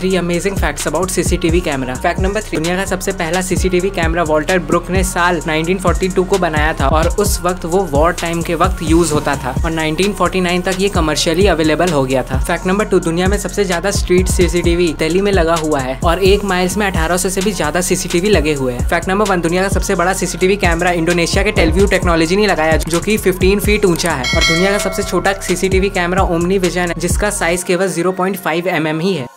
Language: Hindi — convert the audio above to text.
3 amazing facts about CCTV camera. Fact number 3, दुनिया का सबसे पहला सीसीटीवी कैमरा वॉल्टर ब्रुक ने साल 1942 को बनाया था और उस वक्त वो वॉर टाइम के वक्त यूज होता था और 1949 तक ये कमर्शियली अवेलेबल हो गया था। फैक्ट नंबर 2, दुनिया में सबसे ज्यादा स्ट्रीट सीसीटीवी दिल्ली में लगा हुआ है और 1 माइल्स में 1800 से भी ज्यादा सीसीटीवी लगे हुए हैं। फैक्ट नंबर 1, दुनिया का सबसे बड़ा सीसीटीवी कैमरा इंडोनेशिया के टेलव्यू टेक्नोलॉजी ने लगाया जो कि 15 फीट ऊंचा है और दुनिया का सबसे छोटा सीसीटीवी कैमरा ओमनी विजन है जिसका साइज केवल 0.5 mm ही है।